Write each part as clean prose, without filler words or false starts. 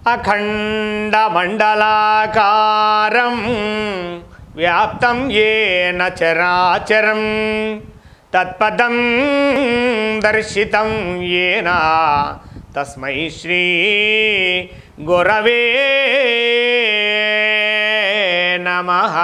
అఖండమండలాకారం వ్యాప్తం ఏన చరాచరం తత్పదం దర్శితం ఏన తస్మై శ్రీ గురవే నమః.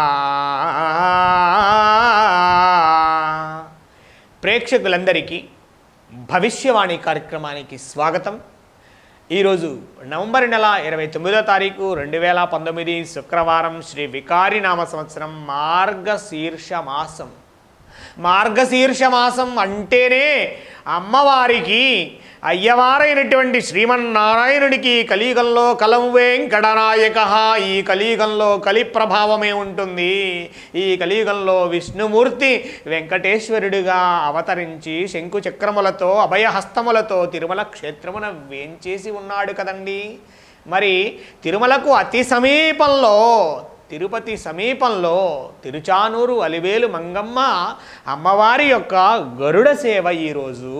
ప్రేక్షకులందరికీ భవిష్యవాణి కార్యక్రమానికి స్వాగతం. ఈరోజు నవంబర్ నెల 29వ తారీఖు 2019 శుక్రవారం, శ్రీ వికారినామ సంవత్సరం, మార్గశీర్ష మాసం. మార్గశీర్ష మాసం అంటేనే అమ్మవారికి, అయ్యవారైనటువంటి శ్రీమన్నారాయణుడికి కలియుగంలో కలం వెంకటనాయక. ఈ కలియుగంలో కలి ప్రభావమే ఉంటుంది. ఈ కలియుగంలో విష్ణుమూర్తి వెంకటేశ్వరుడిగా అవతరించి శంకుచక్రములతో అభయహస్తములతో తిరుమల క్షేత్రమున వేంచేసి ఉన్నాడు కదండి. మరి తిరుమలకు అతి సమీపంలో, తిరుపతి సమీపంలో తిరుచానూరు అలివేలు మంగమ్మ అమ్మవారి యొక్క గరుడ సేవ ఈరోజు.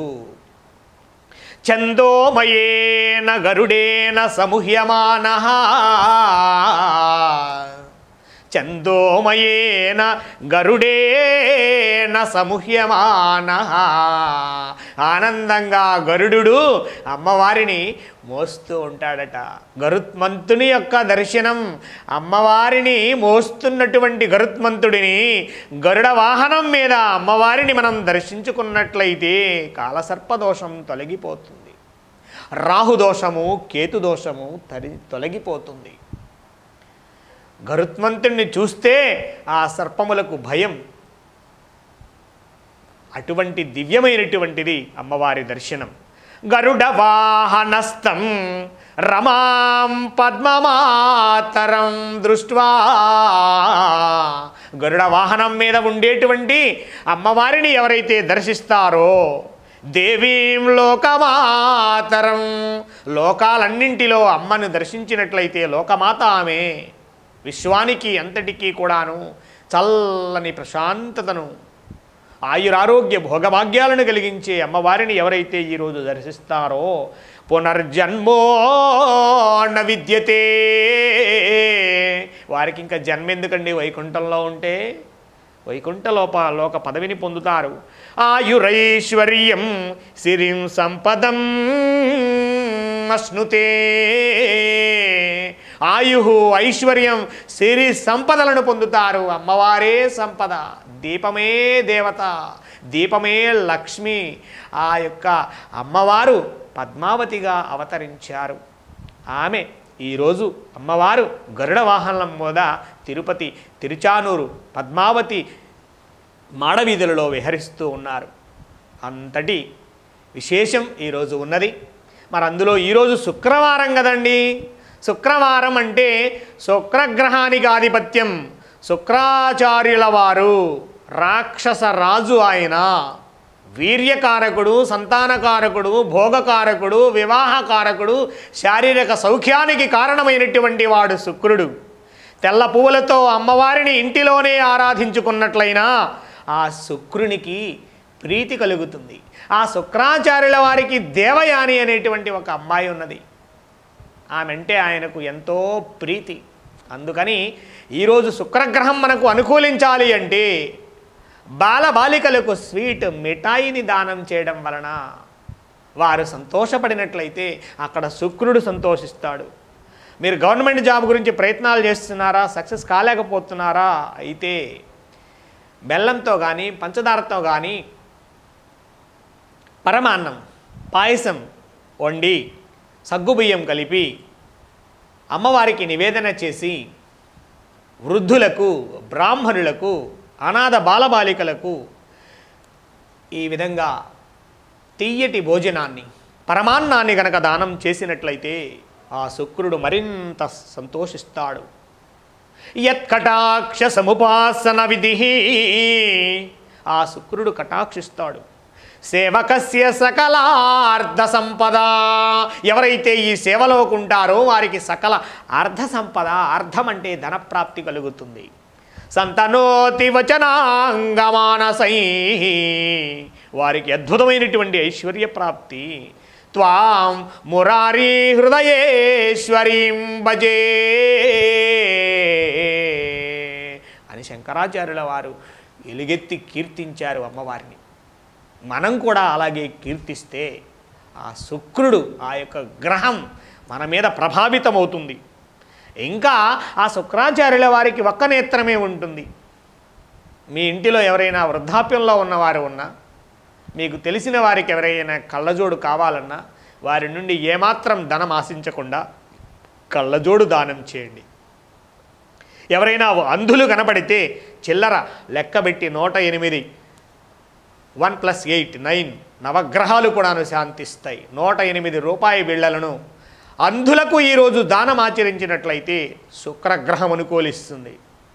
చందోమయేన గరుడేన సముహ్యమానః, చందోమయేన గరుడేన సముహ్యమానః. ఆనందంగా గరుడు అమ్మవారిని మోస్తూ ఉంటాడట. గరుత్మంతుని యొక్క దర్శనం, అమ్మవారిని మోస్తున్నటువంటి గరుత్మంతుడిని గరుడ వాహనం మీద అమ్మవారిని మనం దర్శించుకున్నట్లయితే కాలసర్పదోషం తొలగిపోతుంది, రాహుదోషము కేతుదోషము తొలగిపోతుంది. గరుత్మంతుడిని చూస్తే ఆ సర్పములకు భయం. అటువంటి దివ్యమైనటువంటిది అమ్మవారి దర్శనం. గరుడ వాహనస్థం రమాం పద్మమాతరం దృష్ట్వా. గరుడ వాహనం మీద ఉండేటువంటి అమ్మవారిని ఎవరైతే దర్శిస్తారో, దేవీం లోకమాతరం, లోకాలన్నింటిలో అమ్మను దర్శించినట్లయితే లోకమాత ఆమె. విశ్వానికి అంతటికీ కూడాను చల్లని ప్రశాంతతను, ఆయురారోగ్య భోగభాగ్యాలను కలిగించే అమ్మవారిని ఎవరైతే ఈరోజు దర్శిస్తారో, పునర్జన్మో న విద్యతే, వారికి ఇంకా జన్మ ఎందుకండి? వైకుంఠంలో ఉంటే వైకుంఠ లోక పదవిని పొందుతారు. ఆయురైశ్వర్యం సిరిం సంపదం అశ్నుతే. ఆయు, ఐశ్వర్యం, సిరి సంపదలను పొందుతారు. అమ్మవారే సంపద, దీపమే దేవత, దీపమే లక్ష్మి. ఆ యొక్క అమ్మవారు పద్మావతిగా అవతరించారు. ఆమె ఈరోజు అమ్మవారు గరుడ వాహనం మీద తిరుపతి, తిరుచానూరు, పద్మావతి మాడవీధులలో విహరిస్తూ ఉన్నారు. అంతటి విశేషం ఈరోజు ఉన్నది. మరి అందులో ఈరోజు శుక్రవారం కదండి. శుక్రవారం అంటే శుక్రగ్రహానికి ఆధిపత్యం. శుక్రాచార్యుల వారు రాక్షస రాజు. ఆయన వీర్యకారకుడు, సంతానకారకుడు, భోగకారకుడు, వివాహకారకుడు, శారీరక సౌఖ్యానికి కారణమైనటువంటి వాడు శుక్రుడు. తెల్ల పువ్వులతో అమ్మవారిని ఇంటిలోనే ఆరాధించుకున్నట్లయినా ఆ శుక్రునికి ప్రీతి కలుగుతుంది. ఆ శుక్రాచార్యుల వారికి దేవయాని అనేటువంటి ఒక అమ్మాయి ఉన్నది. ఆమె అంటే ఆయనకు ఎంతో ప్రీతి. అందుకని ఈరోజు శుక్రగ్రహం మనకు అనుకూలించాలి అంటే బాలబాలికలకు స్వీట్ మిఠాయిని దానం చేయడం వలన వారు సంతోషపడినట్లయితే అక్కడ శుక్రుడు సంతోషిస్తాడు. మీరు గవర్నమెంట్ జాబ్ గురించి ప్రయత్నాలు చేస్తున్నారా, సక్సెస్ కాలేకపోతున్నారా? అయితే బెల్లంతో కానీ పంచదారతో కానీ పరమాన్నం, పాయసం వండి సగ్గుబియ్యం కలిపి అమ్మవారికి నివేదన చేసి వృద్ధులకు, బ్రాహ్మణులకు, అనాథ బాలబాలికలకు ఈ విధంగా తీయటి భోజనాన్ని, పరమాన్నాన్ని గనక దానం చేసినట్లయితే ఆ శుక్రుడు మరింత సంతోషిస్తాడు. యత్కటాక్ష సముపాసన విధి, ఆ శుక్రుడు కటాక్షిస్తాడు. సేవకస్య సకలార్థ సంపద, ఎవరైతే ఈ సేవలోకి ఉంటారో వారికి సకల అర్థ సంపద, అర్థం అంటే ధనప్రాప్తి కలుగుతుంది. సంతనోతి వచనాంగమానసై, వారికి అద్భుతమైనటువంటి ఐశ్వర్య ప్రాప్తి, త్వాం మురారీ హృదయేశ్వరీం భజే అని శంకరాచార్యుల వారు ఎలుగెత్తి కీర్తించారు అమ్మవారిని. మనం కూడా అలాగే కీర్తిస్తే ఆ శుక్రుడు, ఆ యొక్క గ్రహం మన మీద ప్రభావితమవుతుంది. ఇంకా ఆ శుక్రాచార్యుల వారికి ఒక్క నేత్రమే ఉంటుంది. మీ ఇంటిలో ఎవరైనా వృద్ధాప్యంలో ఉన్నవారు ఉన్నా, మీకు తెలిసిన వారికి ఎవరైనా కళ్ళజోడు కావాలన్నా వారి నుండి ఏమాత్రం ధనం ఆశించకుండా కళ్ళజోడు దానం చేయండి. ఎవరైనా అంధులు కనబడితే చిల్లర లెక్కబెట్టి 108 1+8 9 నవగ్రహాలు కూడాను శాంతిస్తాయి. 108 రూపాయి బిళ్ళలను అంధులకు ఈరోజు దానం ఆచరించినట్లయితే శుక్రగ్రహం అనుకూలిస్తుంది.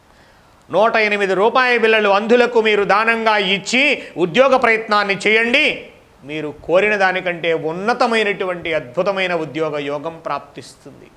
108 రూపాయి బిళ్ళలు అంధులకు మీరు దానంగా ఇచ్చి ఉద్యోగ ప్రయత్నాన్ని చేయండి. మీరు కోరిన దానికంటే ఉన్నతమైనటువంటి అద్భుతమైన ఉద్యోగ యోగం ప్రాప్తిస్తుంది.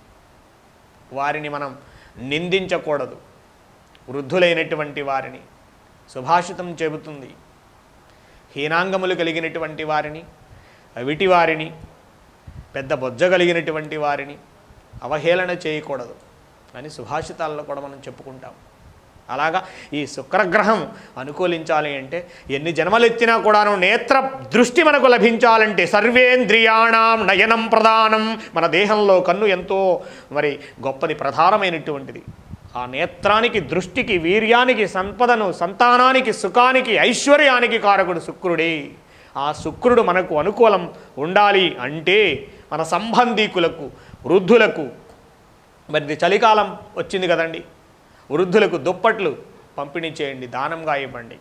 వారిని మనం నిందించకూడదు. వృద్ధులైనటువంటి వారిని సుభాషితం చెబుతుంది, హీనాంగములు కలిగినటువంటి వారిని, అవిటి వారిని, పెద్ద బొజ్జ కలిగినటువంటి వారిని అవహేళన చేయకూడదు అని సుభాషితాల్లో కూడా మనం చెప్పుకుంటాం. అలాగా ఈ శుక్రగ్రహం అనుకూలించాలి అంటే ఎన్ని జన్మలు ఎత్తినా కూడాను నేత్ర దృష్టి మనకు లభించాలంటే సర్వేంద్రియాణం నయనం ప్రధానం. మన దేహంలో కన్ను ఎంతో గొప్పది, ప్రధానమైనటువంటిది. ఆ నేత్రానికి, దృష్టికి, వీర్యానికి, సంపదను, సంతానానికి, సుఖానికి, ఐశ్వర్యానికి కారకుడు శుక్రుడే. ఆ శుక్రుడు మనకు అనుకూలం ఉండాలి అంటే మన సంబంధీకులకు, వృద్ధులకు, చలికాలం వచ్చింది కదండి, వృద్ధులకు దుప్పట్లు పంపిణీ చేయండి, దానంగా ఇవ్వండి.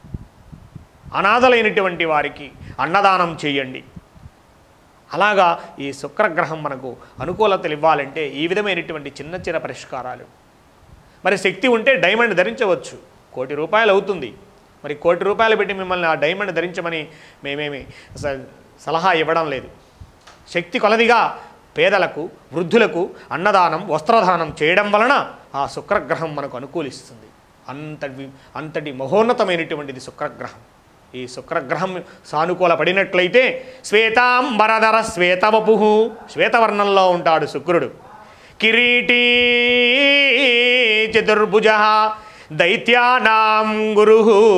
అనాథలైనటువంటి వారికి అన్నదానం చేయండి. అలాగా ఈ శుక్రగ్రహం మనకు అనుకూలతలు ఇవ్వాలంటే ఈ విధమైనటువంటి చిన్న చిన్న పరిష్కారాలు. శక్తి ఉంటే డైమండ్ ధరించవచ్చు, ₹1,00,00,000 అవుతుంది. 1,00,00,000 పెట్టి మిమ్మల్ని ఆ డైమండ్ ధరించమని మేమేమి సలహా ఇవ్వడం లేదు. శక్తి కొలదిగా పేదలకు, వృద్ధులకు అన్నదానం, వస్త్రదానం చేయడం వలన ఆ శుక్రగ్రహం మనకు అనుకూలిస్తుంది. అంతటి మహోన్నతమైనటువంటిది శుక్రగ్రహం. ఈ శుక్రగ్రహం సానుకూల పడినట్లయితే శ్వేతాంబరధర శ్వేతవపు, శ్వేతవర్ణంలో ఉంటాడు శుక్రుడు. కిరీటీ చతుర్భుజ దైత్యానాం గురు,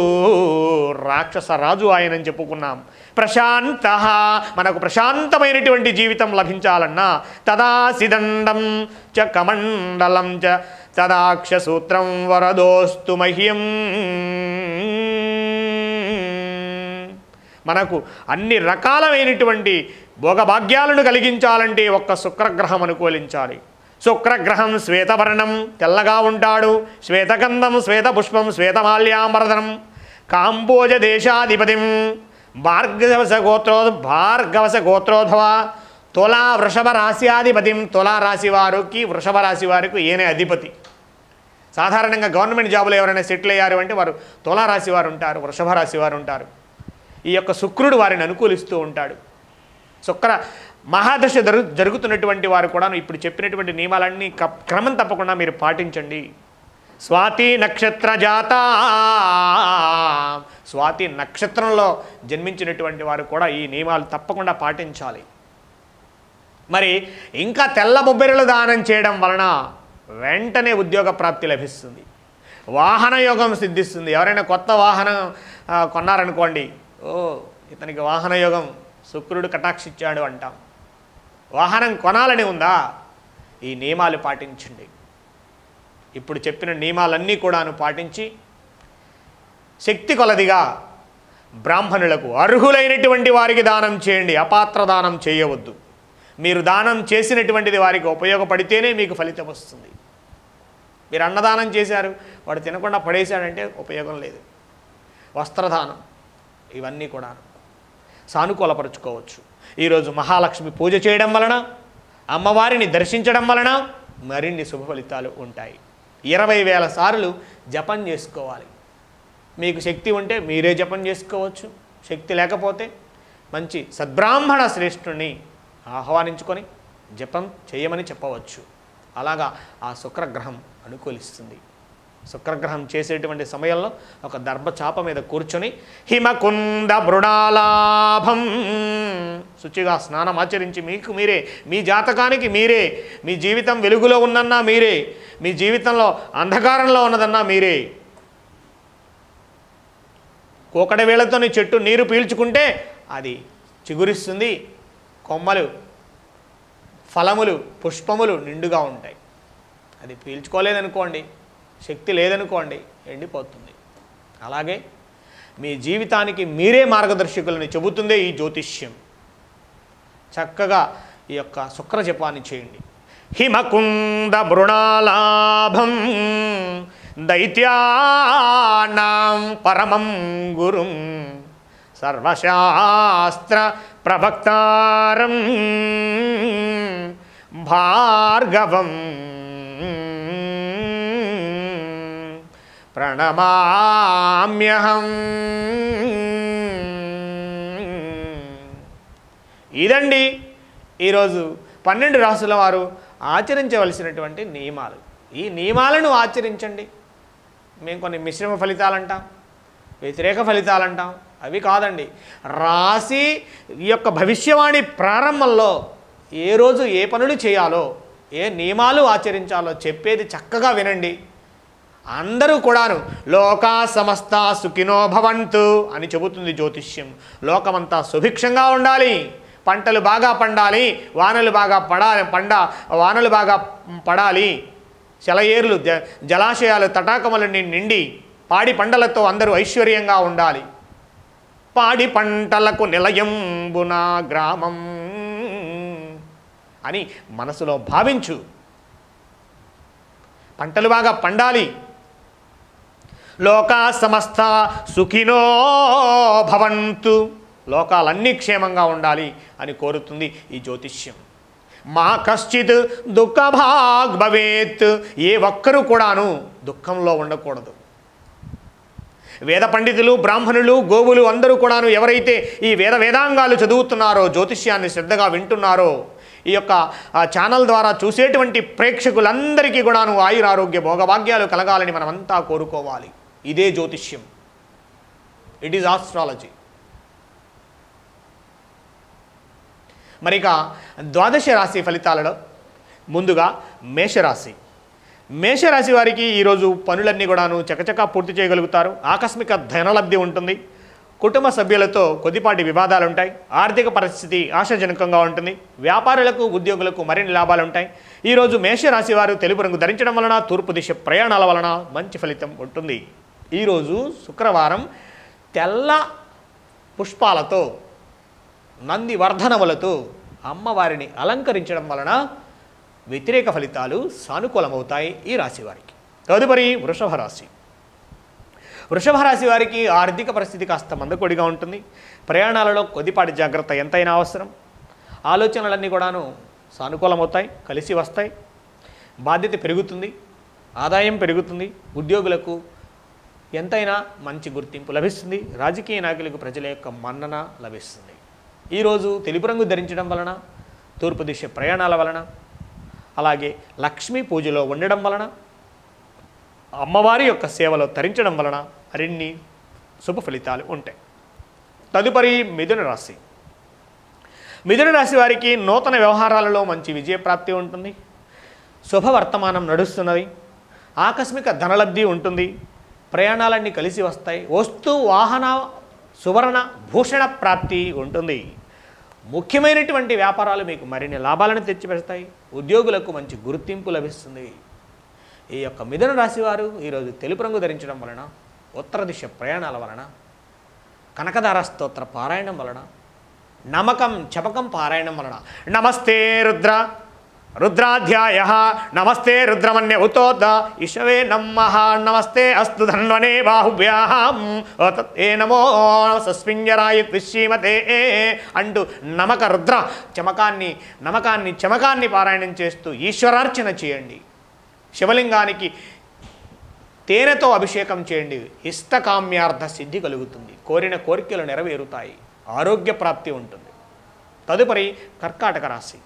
రాక్షస రాజు ఆయనని చెప్పుకున్నాం. ప్రశాంత, మనకు ప్రశాంతమైనటువంటి జీవితం లభించాలన్నా తదాసిదండం చ కమండలం చ తదాక్షసూత్రం వరదోస్తు మహ్యం. మనకు అన్ని రకాలైనటువంటి భోగభాగ్యాలను కలిగించాలంటే ఒక్క శుక్రగ్రహం అనుకూలించాలి. శుక్రగ్రహం శ్వేతవర్ణం, తెల్లగా ఉంటాడు. శ్వేతగంధం, శ్వేతపుష్పం, శ్వేతమాల్యాంబరధనం. కాంబోజ దేశాధిపతిం, భార్గవస గోత్రోధవ. తులా వృషభ రాశ్యాధిపతిం, తులారాశి వారికి, వృషభ రాశి వారికి ఈయనే అధిపతి. సాధారణంగా గవర్నమెంట్ జాబులు ఎవరైనా సెటిల్ అయ్యారు అంటే వారు తులారాశి వారు ఉంటారు, వృషభ రాశి వారు ఉంటారు. ఈ యొక్క శుక్రుడు వారిని అనుకూలిస్తూ ఉంటాడు. శుక్ర మహాదశ జరుగుతున్నటువంటి వారు కూడా ఇప్పుడు చెప్పినటువంటి నియమాలన్నీ క్రమం తప్పకుండా మీరు పాటించండి. స్వాతి నక్షత్ర జాత, స్వాతి నక్షత్రంలో జన్మించినటువంటి వారు కూడా ఈ నియమాలు తప్పకుండా పాటించాలి. ఇంకా తెల్ల బొబ్బెరలు దానం చేయడం వలన వెంటనే ఉద్యోగ ప్రాప్తి లభిస్తుంది, వాహన యోగం సిద్ధిస్తుంది. ఎవరైనా కొత్త వాహనం కొన్నారనుకోండి, ఇతనికి వాహన యోగం శుక్రుడు కటాక్షించాడు అంటాం. వాహనం కొనాలని ఉందా, ఈ నియమాలు పాటించండి. ఇప్పుడు చెప్పిన నియమాలన్నీ కూడాను పాటించి శక్తి కొలదిగా బ్రాహ్మణులకు, అర్హులైనటువంటి వారికి దానం చేయండి, అపాత్ర దానం చేయవద్దు. మీరు దానం చేసినటువంటిది వారికి ఉపయోగపడితేనే మీకు ఫలితం వస్తుంది. మీరు అన్నదానం చేశారు, వాడు తినకుండా పడేశాడంటే ఉపయోగం లేదు. వస్త్రదానం, ఇవన్నీ కూడా సానుకూలపరుచుకోవచ్చు. ఈరోజు మహాలక్ష్మి పూజ చేయడం వలన, అమ్మవారిని దర్శించడం వలన మరిన్ని శుభ ఫలితాలు ఉంటాయి. 20,000 సార్లు జపం చేసుకోవాలి. మీకు శక్తి ఉంటే మీరే జపం చేసుకోవచ్చు. శక్తి లేకపోతే మంచి సద్బ్రాహ్మణ శ్రేష్ఠుని ఆహ్వానించుకొని జపం చేయమని చెప్పవచ్చు. అలాగా ఆ శుక్రగ్రహం అనుకూలిస్తుంది. శుక్రగ్రహం చేసేటువంటి సమయంలో ఒక దర్భచాప మీద కూర్చొని హిమకుంద మృణాలాభం, శుచిగా స్నానం ఆచరించి మీకు మీరే, మీ జాతకానికి మీరే, మీ జీవితం వెలుగులో ఉన్నన్నా మీరే, మీ జీవితంలో అంధకారంలో ఉన్నదన్నా మీరే. కోకటి వేళతోని చెట్టు నీరు పీల్చుకుంటే అది చిగురిస్తుంది, కొమ్మలు, ఫలములు, పుష్పములు నిండుగా ఉంటాయి. అది పీల్చుకోలేదనుకోండి, శక్తి లేదనుకోండి, ఎండిపోతుంది. అలాగే మీ జీవితానికి మీరే మార్గదర్శకులని చెబుతుందే ఈ జ్యోతిష్యం. చక్కగా ఈ యొక్క శుక్ర జపాన్ని చేయండి. హిమకుంద మృణాలాభం దైత్యానాం పరమం గురుం సర్వశాస్త్ర ప్రవక్తారం భార్గవం ప్రణమామ్యహం. ఇదండి ఈరోజు 12 రాసుల వారు ఆచరించవలసినటువంటి నియమాలు. ఈ నియమాలను ఆచరించండి. మేము కొన్ని మిశ్రమ ఫలితాలు అంటాం, వ్యతిరేక ఫలితాలు అంటాం, అవి కాదండి. రాశి ఈ యొక్క భవిష్యవాణి ప్రారంభంలో ఏ రోజు ఏ పనులు చేయాలో, ఏ నియమాలు ఆచరించాలో చెప్పేది చక్కగా వినండి. అందరూ కూడాను లోకా సమస్త సుఖినో భవంతు అని చెబుతుంది జ్యోతిష్యం. లోకమంతా సుభిక్షంగా ఉండాలి, పంటలు బాగా పండాలి, వానలు బాగా పడాలి, సెలయేర్లు జలాశయాలు తటాకములు నిండి పాడి పంటలతో అందరూ ఐశ్వర్యంగా ఉండాలి. పాడి పంటలకు నిలయంబున గ్రామం అని మనసులో భావించు. పంటలు బాగా పండాలి. లోకా సమస్త సుఖినో భవంతు, లోకాలన్నీ క్షేమంగా ఉండాలి అని కోరుతుంది ఈ జ్యోతిష్యం. మా కశ్చిత్ దుఃఖభాగ్ భవేత్, ఏ ఒక్కరూ కూడాను దుఃఖంలో ఉండకూడదు. వేద పండితులు, బ్రాహ్మణులు, గోవులు అందరూ కూడాను ఎవరైతే ఈ వేదాంగాలు చదువుతున్నారో, జ్యోతిష్యాన్ని శ్రద్ధగా వింటున్నారో, ఈ యొక్క ఛానల్ ద్వారా చూసేటువంటి ప్రేక్షకులందరికీ కూడాను ఆయురారోగ్య భోగభాగ్యాలు కలగాలని మనమంతా కోరుకోవాలి. ఇదే జ్యోతిష్యం. It is astrology. మరిక ద్వాదశ రాశి ఫలితాలలో ముందుగా మేషరాశి. మేషరాశి వారికి ఈరోజు పనులన్నీ కూడాను చకచకా పూర్తి చేయగలుగుతారు. ఆకస్మిక ధనలబ్ధి ఉంటుంది. కుటుంబ సభ్యులతో కొద్దిపాటి వివాదాలు ఉంటాయి. ఆర్థిక పరిస్థితి ఆశాజనకంగా ఉంటుంది. వ్యాపారులకు, ఉద్యోగులకు మరిన్ని లాభాలు ఉంటాయి. ఈరోజు మేషరాశి వారు తెలుపు రంగు ధరించడం వలన, తూర్పు దిశ ప్రయాణాల వలన మంచి ఫలితం ఉంటుంది. ఈరోజు శుక్రవారం తెల్ల పుష్పాలతో, నంది వర్ధనములతో అమ్మవారిని అలంకరించడం వలన వ్యతిరేక ఫలితాలు సానుకూలమవుతాయి ఈ రాశి వారికి. తదుపరి వృషభ రాశి. వృషభ రాశి వారికి ఆర్థిక పరిస్థితి కాస్త మందకొడిగా ఉంటుంది. ప్రయాణాలలో కొద్దిపాటి జాగ్రత్త ఎంతైనా అవసరం. ఆలోచనలన్నీ కూడాను సానుకూలమవుతాయి, కలిసి వస్తాయి. బాధ్యత పెరుగుతుంది, ఆదాయం పెరుగుతుంది. ఉద్యోగులకు ఎంతైనా మంచి గుర్తింపు లభిస్తుంది. రాజకీయ నాయకులకు ప్రజల యొక్క మన్నన లభిస్తుంది. ఈరోజు తెలుపు రంగు ధరించడం వలన, తూర్పు దిశ ప్రయాణాల వలన, అలాగే లక్ష్మీ పూజలో ఉండడం వలన, అమ్మవారి యొక్క సేవలో తరించడం వలన మరిన్ని శుభ ఫలితాలు ఉంటాయి. తదుపరి మిథున రాశి. మిథున రాశి వారికి నూతన వ్యవహారాలలో మంచి విజయప్రాప్తి ఉంటుంది. శుభవర్తమానం నడుస్తున్నది. ఆకస్మిక ధనలబ్ధి ఉంటుంది. ప్రయాణాలన్నీ కలిసి వస్తాయి. వస్తు వాహన సువర్ణ భూషణ ప్రాప్తి ఉంటుంది. ముఖ్యమైనటువంటి వ్యాపారాలు మీకు మరిన్ని లాభాలను తెచ్చిపెడతాయి. ఉద్యోగులకు మంచి గుర్తింపు లభిస్తుంది. ఈ యొక్క మిథున రాశి వారు ఈరోజు తెలుపు రంగు ధరించడం వలన, ఉత్తర దిశ ప్రయాణాల వలన, కనకదార స్తోత్ర పారాయణం వలన, నమకం చపకం పారాయణం వలన, నమస్తే రుద్ర రుద్రాధ్యాయ, నమస్తే రుద్రమన్య ఉతోత ఇషవే నమః, నమస్తే అస్తు ధన్వనే బాహుభ్యాం ఏ నమో సస్మింజరాయ శ్రీమతే అంటూ నమక రుద్ర చమకాన్ని పారాయణం చేస్తూ ఈశ్వరార్చన చేయండి. శివలింగానికి తేనెతో అభిషేకం చేయండి. ఇష్టకామ్యార్థ సిద్ధి కలుగుతుంది. కోరిన కోరికలు నెరవేరుతాయి. ఆరోగ్య ప్రాప్తి ఉంటుంది. తదుపరి కర్కాటక రాశి.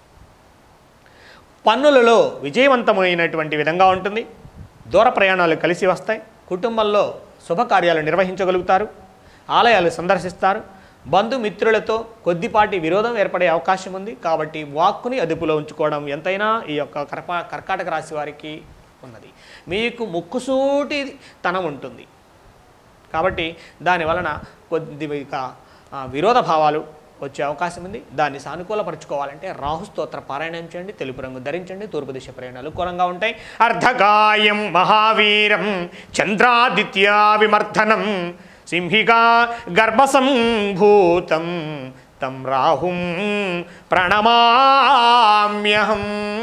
పన్నులలో విజయవంతమైనటువంటి విధంగా ఉంటుంది. దూర ప్రయాణాలు కలిసి వస్తాయి. కుటుంబంలో శుభకార్యాలు నిర్వహించగలుగుతారు. ఆలయాలు సందర్శిస్తారు. బంధుమిత్రులతో కొద్దిపాటి విరోధం ఏర్పడే అవకాశం ఉంది. కాబట్టి వాక్కుని అదుపులో ఉంచుకోవడం ఎంతైనా ఈ యొక్క కర్కాటక రాశి వారికి ఉన్నది. మీకు ముక్కుసూటి తనం ఉంటుంది కాబట్టి దాని వలన కొద్దిగా విరోధ భావాలు వచ్చే అవకాశం ఉంది. దాన్ని సానుకూలపరచుకోవాలంటే రాహు స్తోత్ర పారాయణం చేయండి, తెలుపు రంగు ధరించండి, తూర్పు దిశ ప్రయాణాలు అనుకూలంగా ఉంటాయి. అర్ధగాయం మహావీరం చంద్రాదిత్య విమర్ధనం సింహికా గర్భసంభూతం తం రాహుం ప్రణమామ్యహం.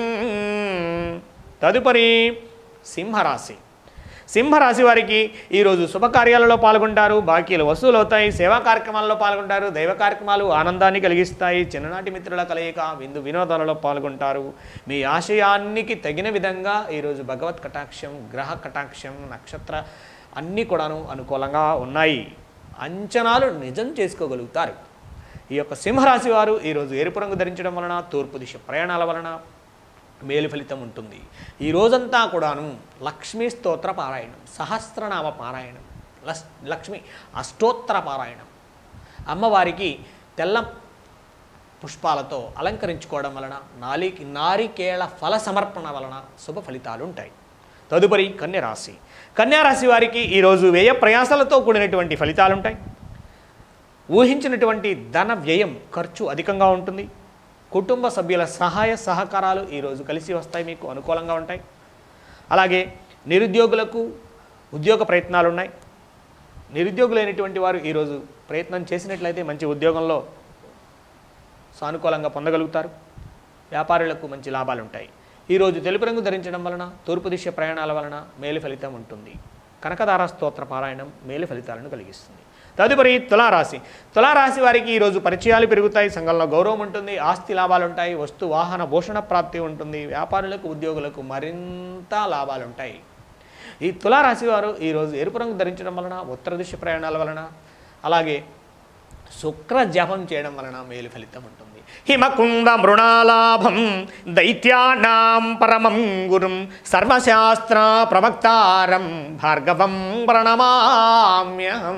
తదుపరి సింహరాశి. సింహరాశి వారికి ఈరోజు శుభకార్యాలలో పాల్గొంటారు, బాకీలు వసూలు అవుతాయి, సేవా కార్యక్రమాల్లో పాల్గొంటారు, దైవ కార్యక్రమాలు ఆనందాన్ని కలిగిస్తాయి, చిన్ననాటి మిత్రుల కలయిక, విందు వినోదాలలో పాల్గొంటారు. మీ ఆశయానికి తగిన విధంగా ఈరోజు భగవత్ కటాక్షం, గ్రహ కటాక్షం, నక్షత్ర అన్నీ కూడాను అనుకూలంగా ఉన్నాయి. అంచనాలు నిజం చేసుకోగలుగుతారు. ఈ యొక్క సింహరాశి వారు ఈరోజు ఎరుపు రంగు ధరించడం వలన, తూర్పు దిశ ప్రయాణాల వలన మేలు ఫలితం ఉంటుంది. ఈ రోజంతా కూడాను లక్ష్మీ స్తోత్ర పారాయణం, సహస్రనామ పారాయణం, లక్ష్మి అష్టోత్తర పారాయణం, అమ్మవారికి తెల్ల పుష్పాలతో అలంకరించుకోవడం వలన, నారికేళ ఫల సమర్పణ వలన శుభ ఫలితాలు ఉంటాయి. తదుపరి కన్యరాశి. కన్యారాశి వారికి ఈరోజు వ్యయ ప్రయాసాలతో కూడినటువంటి ఫలితాలు ఉంటాయి. ఊహించినటువంటి ధన వ్యయం, ఖర్చు అధికంగా ఉంటుంది. కుటుంబ సభ్యుల సహాయ సహకారాలు ఈరోజు కలిసి వస్తాయి, మీకు అనుకూలంగా ఉంటాయి. అలాగే నిరుద్యోగులకు ఉద్యోగ ప్రయత్నాలు ఉన్నాయి. నిరుద్యోగులైనటువంటి వారు ఈరోజు ప్రయత్నం చేసినట్లయితే మంచి ఉద్యోగంలో సానుకూలంగా పొందగలుగుతారు. వ్యాపారులకు మంచి లాభాలు ఉంటాయి. ఈరోజు తెలుపు రంగు ధరించడం వలన, తూర్పు దిశ ప్రయాణాల వలన మేలు ఫలితం ఉంటుంది. కనకదార స్తోత్ర పారాయణం మేలు ఫలితాలను కలిగిస్తుంది. తదుపరి తులారాశి. తులారాశి వారికి ఈరోజు పరిచయాలు పెరుగుతాయి, సంఘంలో గౌరవం ఉంటుంది, ఆస్తి లాభాలు ఉంటాయి, వస్తు వాహన భూషణ ప్రాప్తి ఉంటుంది, వ్యాపారులకు ఉద్యోగులకు మరింత లాభాలు ఉంటాయి. ఈ తులారాశి వారు ఈరోజు ఎరుపు రంగు ధరించడం వలన, ఉత్తర దిశ ప్రయాణాల వలన, అలాగే శుక్ర జపం చేయడం వలన మేలు ఫలితం ఉంటుంది. హిమకుంద మృణాలాభం దైత్యానాం పరమం గురుం సర్వశాస్త్ర ప్రవక్తారం భార్గవం ప్రణమామ్యహం.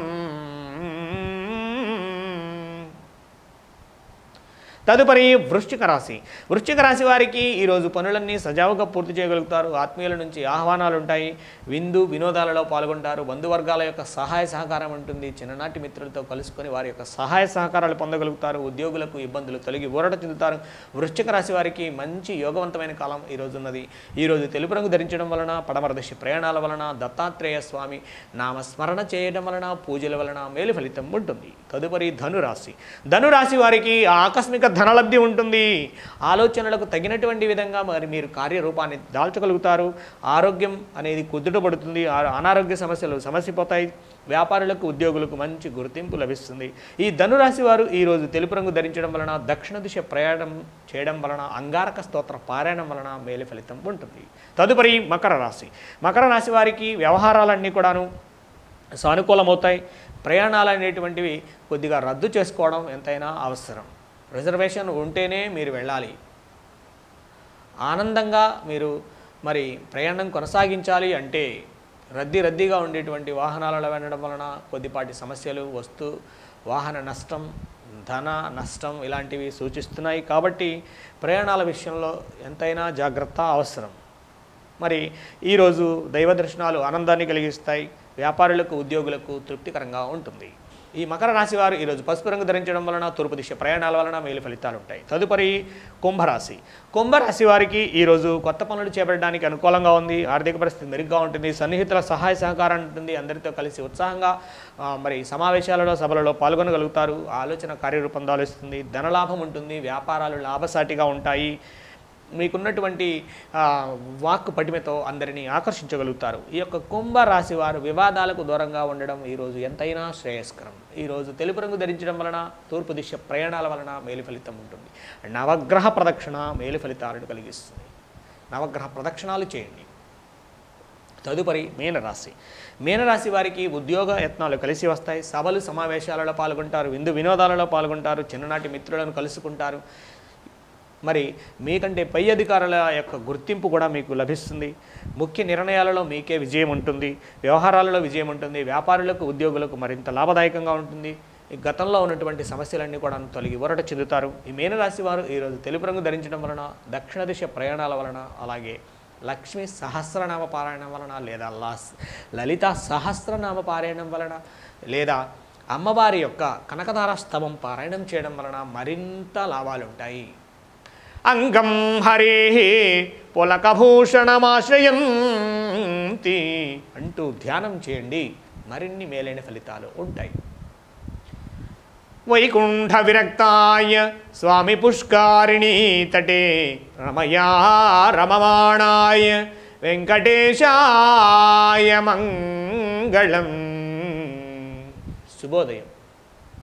తదుపరి వృశ్చిక రాశి. వృశ్చిక రాశి వారికి ఈరోజు పనులన్నీ సజావుగా పూర్తి చేయగలుగుతారు. ఆత్మీయుల నుంచి ఆహ్వానాలు ఉంటాయి, విందు వినోదాలలో పాల్గొంటారు, బంధువర్గాల యొక్క సహాయ సహకారం ఉంటుంది, చిన్ననాటి మిత్రులతో కలుసుకొని వారి యొక్క సహాయ సహకారాలు పొందగలుగుతారు. ఉద్యోగులకు ఇబ్బందులు తొలగి ఊరట చెందుతారు. వృశ్చిక రాశి వారికి మంచి యోగవంతమైన కాలం ఈరోజు ఉన్నది. ఈరోజు తెలుపు రంగు ధరించడం వలన, పడమర దిశ ప్రయాణాల వలన, దత్తాత్రేయ స్వామి నామస్మరణ చేయడం వలన, పూజల వలన మేలు ఫలితం ఉంటుంది. తదుపరి ధనురాశి. ధనురాశి వారికి ఆకస్మిక ధనలబ్ధి ఉంటుంది. ఆలోచనలకు తగినటువంటి విధంగా మరి మీరు కార్యరూపాన్ని దాల్చగలుగుతారు. ఆరోగ్యం అనేది కుదుటపడుతుంది, అనారోగ్య సమస్యలు సమసిపోతాయి. వ్యాపారులకు ఉద్యోగులకు మంచి గుర్తింపు లభిస్తుంది. ఈ ధనురాశి వారు ఈరోజు తెలుపు రంగు ధరించడం వలన, దక్షిణ దిశ ప్రయాణం చేయడం వలన, అంగారక స్తోత్ర పారాయణం వలన మేలు ఫలితం ఉంటుంది. తదుపరి మకర రాశి. మకర రాశి వారికి వ్యవహారాలన్నీ కూడాను సానుకూలమవుతాయి. ప్రయాణాలు అనేటువంటివి కొద్దిగా రద్దు చేసుకోవడం ఎంతైనా అవసరం. రిజర్వేషన్ ఉంటేనే మీరు వెళ్ళాలి. ఆనందంగా మీరు మరి ప్రయాణం కొనసాగించాలి అంటే రద్దీగా ఉండేటువంటి వాహనాలలో వెళ్ళడం వలన కొద్దిపాటి సమస్యలు, వస్తు వాహన నష్టం, ధన నష్టం ఇలాంటివి సూచిస్తున్నాయి. కాబట్టి ప్రయాణాల విషయంలో ఎంతైనా జాగ్రత్త అవసరం. మరి ఈరోజు దైవ దర్శనాలు ఆనందాన్ని కలిగిస్తాయి. వ్యాపారులకు ఉద్యోగులకు తృప్తికరంగా ఉంటుంది. ఈ మకర రాశి వారు ఈరోజు పసుపు రంగు ధరించడం వలన, తూర్పు దిశ ప్రయాణాల వలన మేలు ఫలితాలు ఉంటాయి. తదుపరి కుంభరాశి. కుంభరాశి వారికి ఈరోజు కొత్త పనులు చేపట్టడానికి అనుకూలంగా ఉంది. ఆర్థిక పరిస్థితి మెరుగ్గా ఉంటుంది. సన్నిహితుల సహాయ సహకారం ఉంటుంది. అందరితో కలిసి ఉత్సాహంగా మరి సమావేశాలలో, సభలలో పాల్గొనగలుగుతారు. ఆలోచన కార్యరూపం దాలుస్తుంది. ధనలాభం ఉంటుంది. వ్యాపారాలు లాభసాటిగా ఉంటాయి. మీకున్నటువంటి వాక్కు పటిమతో అందరినీ ఆకర్షించగలుగుతారు. ఈ యొక్క కుంభరాశి వారు వివాదాలకు దూరంగా ఉండడం ఈరోజు ఎంతైనా శ్రేయస్కరం. ఈరోజు తెలుపు రంగు ధరించడం వలన, తూర్పు దిశ ప్రయాణాల వలన మేలు ఫలితం ఉంటుంది. నవగ్రహ ప్రదక్షిణ మేలు ఫలితాలను కలిగిస్తుంది. నవగ్రహ ప్రదక్షిణాలు చేయండి. తదుపరి మీనరాశి. మీనరాశి వారికి ఉద్యోగ యత్నాలు కలిసి వస్తాయి. సభలు సమావేశాలలో పాల్గొంటారు, విందు వినోదాలలో పాల్గొంటారు, చిన్ననాటి మిత్రులను కలుసుకుంటారు. మరి మీకంటే పై అధికారుల యొక్క గుర్తింపు కూడా మీకు లభిస్తుంది. ముఖ్య నిర్ణయాలలో మీకే విజయం ఉంటుంది. వ్యవహారాలలో విజయం ఉంటుంది. వ్యాపారులకు ఉద్యోగులకు మరింత లాభదాయకంగా ఉంటుంది. ఈ గతంలో ఉన్నటువంటి సమస్యలన్నీ కూడా తొలగి ఊరట చెందుతారు. ఈ మీనరాశి వారు ఈరోజు తెలుపు రంగు ధరించడం వలన, దక్షిణ దిశ ప్రయాణాల వలన, అలాగే లక్ష్మీ సహస్రనామ పారాయణం వలన, లేదా లలిత సహస్రనామ పారాయణం వలన, లేదా అమ్మవారి యొక్క కనకధార స్తవం పారాయణం చేయడం వలన మరింత లాభాలు ఉంటాయి. అంగం హరే పులకభూషణమాశ్రయంతి అంటూ ధ్యానం చేయండి, మరిన్ని మేలైన ఫలితాలు ఉంటాయి. వైకుంఠ విరక్తాయ స్వామి పుష్కారిణీ తటే రమయా రమమాణాయ వెంకటేశాయ మంగళం. శుభోదయం.